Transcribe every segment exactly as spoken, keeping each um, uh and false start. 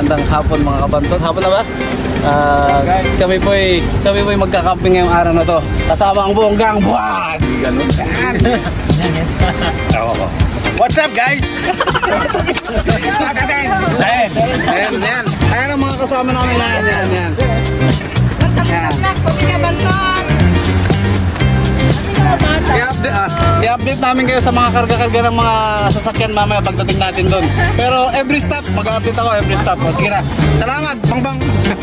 magandang hapon mga kabantot. Hapon na ba? Uh, kami po ay kami po ay magka-camping ngayong araw na to. Kasama ang buong gang. Buwag! Ganun yan. What's up guys? Ayan, ayan, ayan. Ayan ang mga kasama namin. Ayan, ayan, ayan. I-update, ah, i-update namin kayo sa mga karga-karga ng mga sasakyan mamaya pagdating natin doon. Pero every stop, mag-update ako every stop. O, sige na. Salamat, bang bang.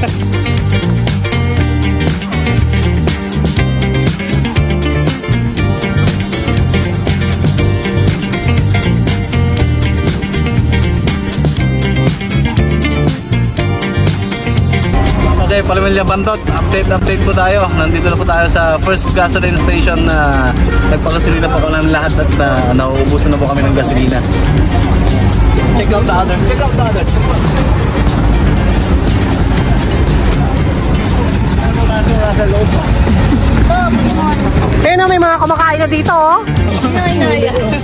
Kasi Palmilla Bantot, update update po tayo. Nandito na po tayo sa first gasoline station na nagpagasolina pa ko ng lahat at uh, nauubusan na po kami ng gasolina. Check out the others, check out the others. Eh na, may mga kumakain na dito oh. Nay, nay.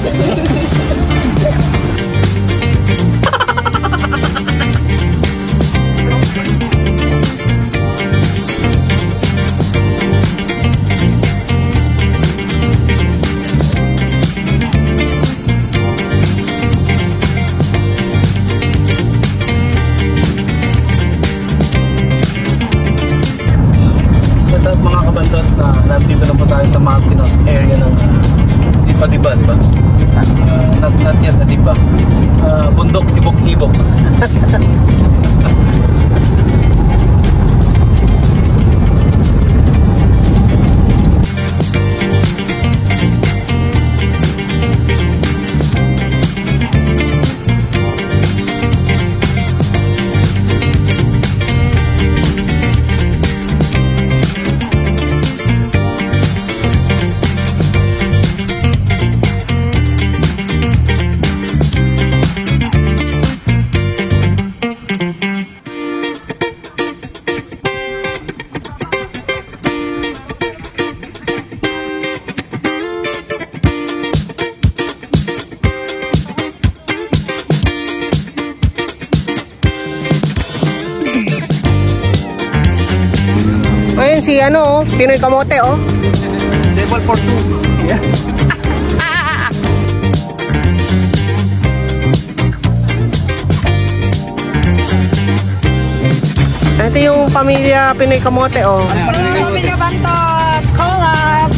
Mga kabantot, na uh, nandito na po tayo sa mountainous area ng Diba Diba, diba? Uh, not, not yet na Diba. Uh, bundok, ibok-ibok. Ayun si ano, Pinoy Kamote oh. Table for two. Yeah. Ito yung pamilya Pinoy Kamote oh. Pamilya Bantot, collab.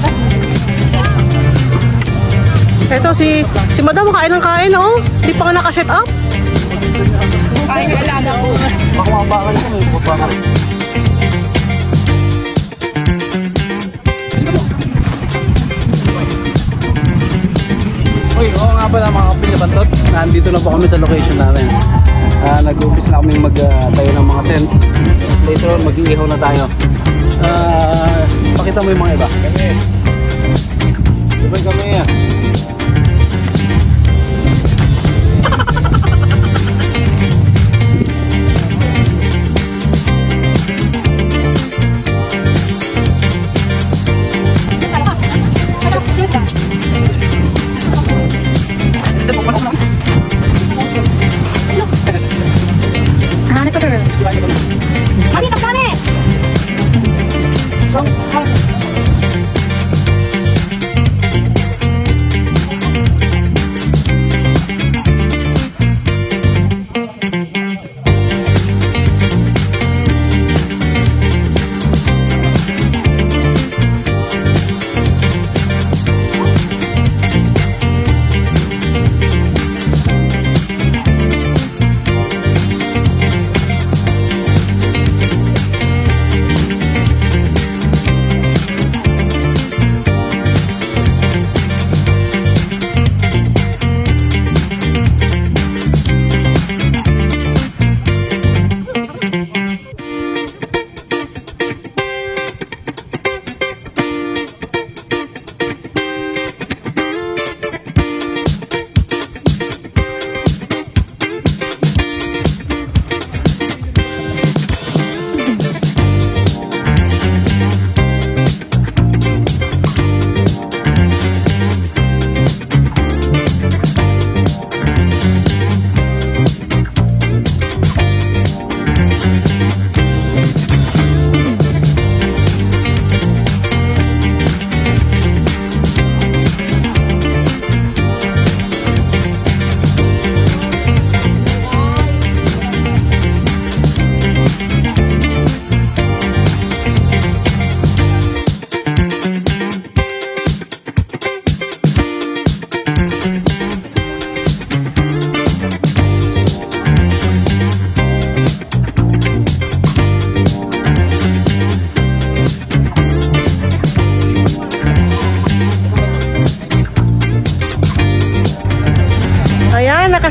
Ito si si Madam kain ng kain oh. Hindi pa nga naka-set up. Kain na alaga ko. Makawabakan ko, may babakan. Uy, oo nga pala mga Kapilya Bantot. Nandito na po kami sa location namin. Uh, Nag-umpis na kami mag-tayo uh, ng mga tent. Later on, mag-iihaw na tayo. Uh, pakita mo yung mga iba. Kami. Sabay kami yan.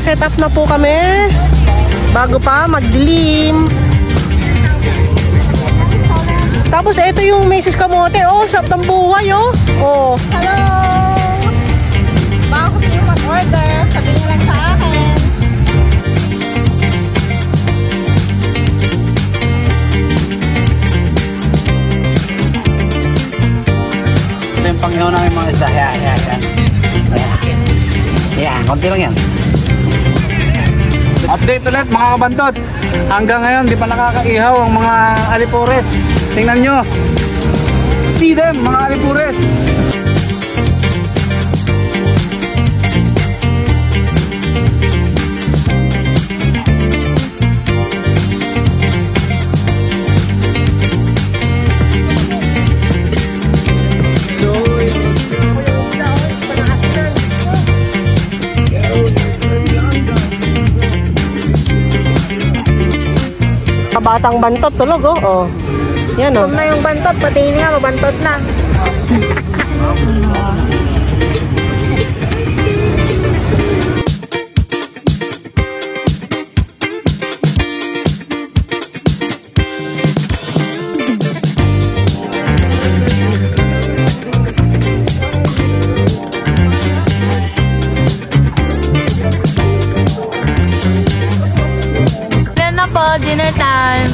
naka-set up na po kami. Bago pa magdilim. Tapos ito yung Missus Kamote. Oh, sarap ng buhay oh. Oh. Hello! Baka gusto nyo mag-order, sabihin nyo lang sa akin. Ito yung pangyaw namin mga isda. Yan, yan, yan. Yan, konti lang yan. Update ulit mga kabantot. Hanggang ngayon, di pa nakakaihaw ang mga alipores. Tingnan nyo. See them, mga alipores. Kabatang bantot tulog oh. Oh. Yan oh. Huwag na yung bantot, pati hindi nga, mabantot na. Yan na po, dinner time.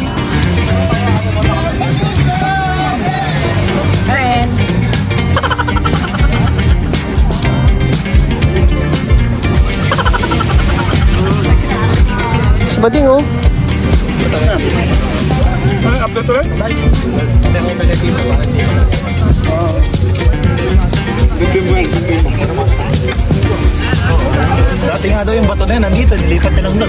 Ren. Sabading oh. Update ulit? Dati nga daw yung bato na yan, nandito, nilipat na lang doon.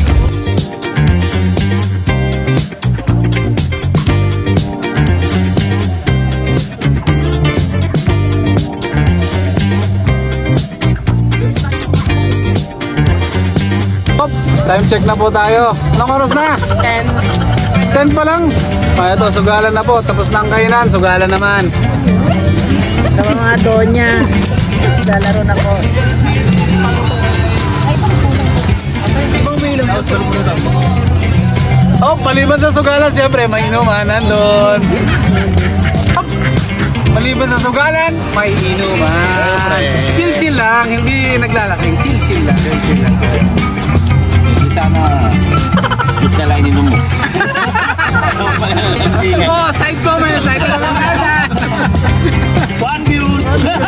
Ops, time check na po tayo. Anong oras na? ten. ten pa lang. Ah, ito, sugalan na po. Tapos na ang kainan, sugalan naman. Sa mga donya, lalaro na ko. Oh, paliban sa sugalan, siyempre, may inuman nandun. Ops! Maliban sa sugalan, may inuman. Chill-chill lang, hindi naglalasing. Chill-chill lang. Chill-chill lang. Hindi sana, hindi sana ininom mo. Oh, side comment, side comment. One views!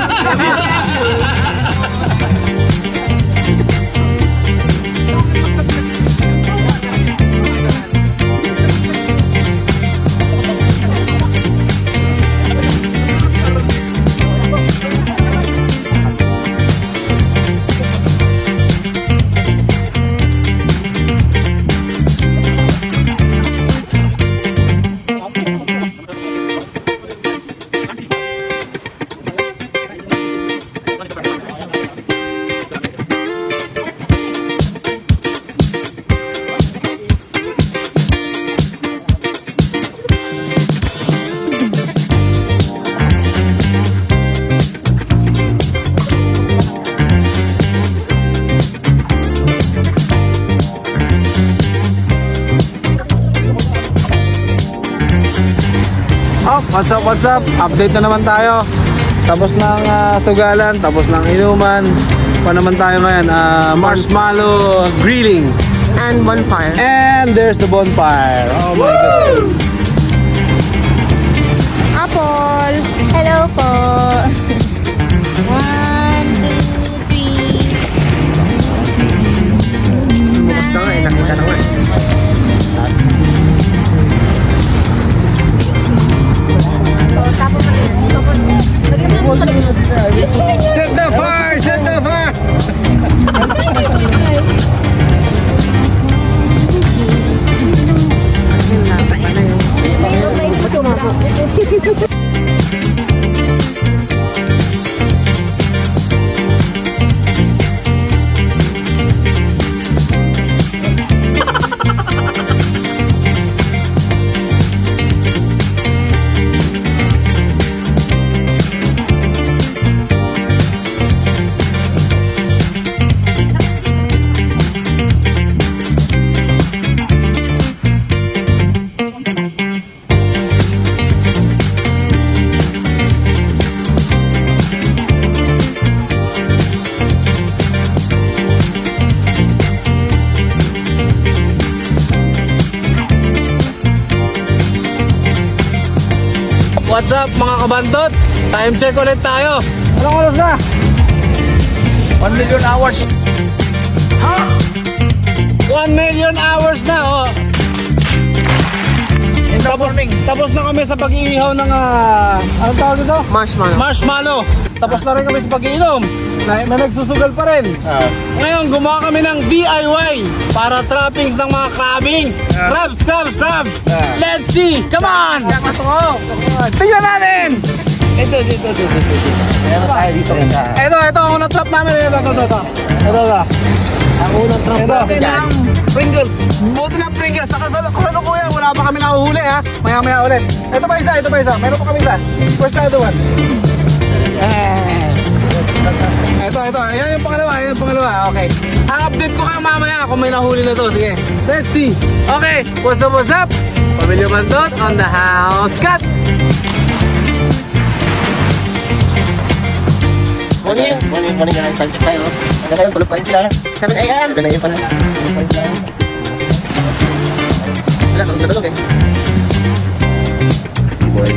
Oh, what's up, what's up? Update na naman tayo. Tapos ng uh, sugalan, tapos ng inuman. Pa naman tayo ngayon, uh, marshmallow grilling. And bonfire. And there's the bonfire. Oh my God. Apple. Hello po. One, two, three. Bukas na nga eh, nakita na nga eh. Tapos na rin. Tapos na rin. Set the fire! Set the fire! Asin na, ano yung... Ba't yung mga... What's up mga kabandot? Time check ulit tayo. Anong oras na? one million hours. Ha? one million hours na oh. Tapos, tapos na kami sa pag-iihaw ng uh, anong tawag ito? Marshmallow. Marshmallow. Tapos na rin kami sa pag-iinom. Na, na nagsusugal pa rin. Uh. Ngayon gumawa kami ng D I Y para trappings ng mga crabbings. Uh. Crabs, crabs, crabs. Uh. Let's see. Come on. Tingnan natin. Ito, ito, ito, ito, ito. Meron tayo dito. Ito, ito, ang unang trap namin. Ito, ito, ito, ito. Ito, ito. Ang unang trap namin dyan. Pringles. Buti na Pringles. Sa kasalukuyan, wala pa kami nahuhuli ha. Maya maya ulit. Ito pa isa, ito pa isa. Meron pa kami isa. Where's the other one? Ito, ito. Ayan yung pangalawa. Ayan yung pangalawa. Okay. Ang-update ko kayo mamaya kung may nahuli na to. Sige. Let's see. Okay. What's up, what's up? Pamilya Bandot on the house cut. Morning, morning, morning guys. Time check tayo. Ano kayo? Tulog pa rin sila. seven A M seven A M pala. Wala, tulog na tulog eh. Boy.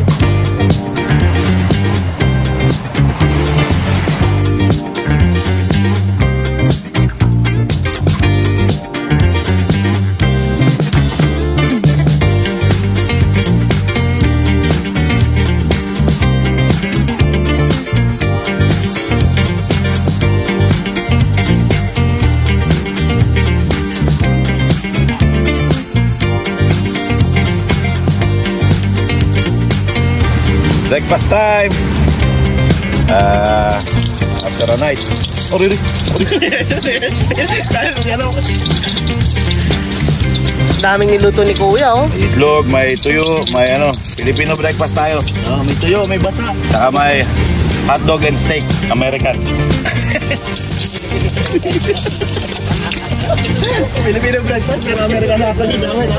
Breakfast time. Uh, after a night. Oh, really? Daming niluto ni Kuya, oh. Itlog, may tuyo, may ano, Filipino breakfast tayo. Oh, may tuyo, may basa. Saka may hotdog and steak, American. Filipino breakfast, pero American hotdog.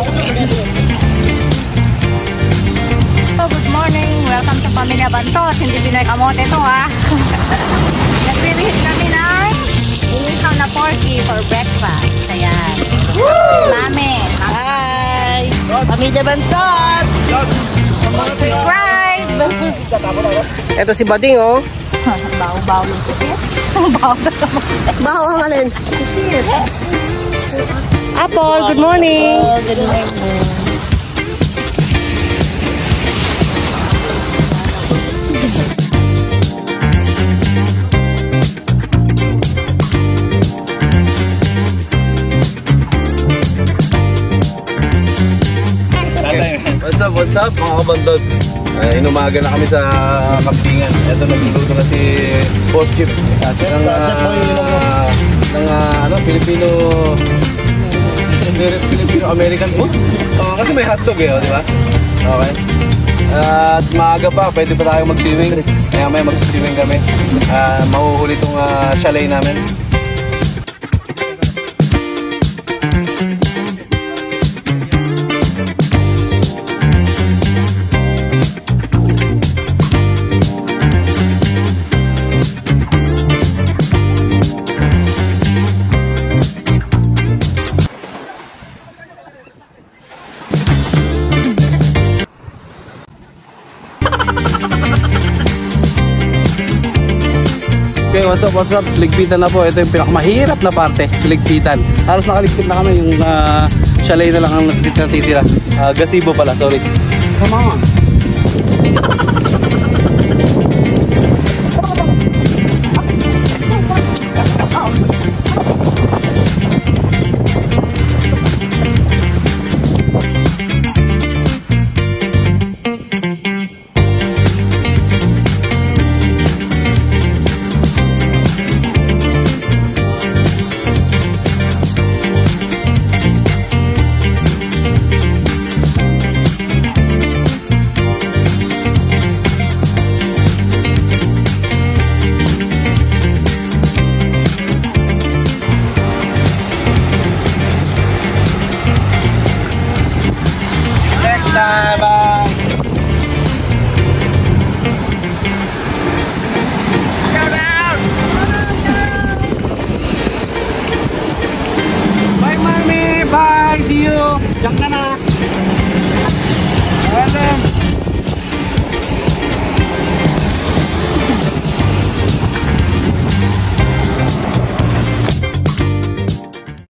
So, good morning. Welcome to Pamilya Bantot. Hindi Pinoy kamote ito ha. Nag-release kami ng inihaw na porky for breakfast. Ayan. Mami. Hi. Pamilya Bantot. Subscribe. Ito si Bading, oh. Baho-baho yung pusit. Baho na naman. Baho ang alin. Apple, good morning. Oh, good morning. What's up, what's up mga kabandot? Uh, inumaga na kami sa kampingan. Ito nagluluto na si Boss Chip ng, uh, ng uh, ano, Filipino Filipino-American food. Uh, kasi may hotdog eh, oh, di ba? Okay. Uh, at maaga pa, pwede pa tayo mag-swimming. Kaya may mag-swimming kami. Uh, mahuhuli itong uh, chalet namin. Okay, what's up, what's up? Ligpitan na po. Ito yung pinakamahirap na parte, ligpitan. Halos nakaligpit na kami, yung uh, chalet na lang ang natitira. Uh, gazebo pala, sorry. Come on.